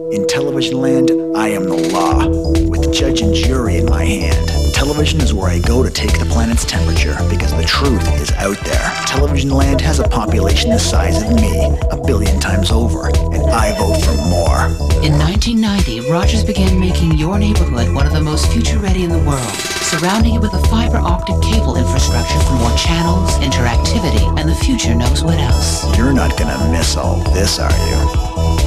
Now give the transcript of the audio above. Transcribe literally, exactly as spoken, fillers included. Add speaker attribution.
Speaker 1: In television land, I am the law, with judge and jury in my hand. Television is where I go to take the planet's temperature, because the truth is out there. Television land has a population the size of me, a billion times over, and I vote for more.
Speaker 2: In nineteen ninety, Rogers began making your neighborhood one of the most future-ready in the world, surrounding it with a fiber optic cable infrastructure for more channels, interactivity, and the future knows what else.
Speaker 1: You're not gonna miss all this, are you?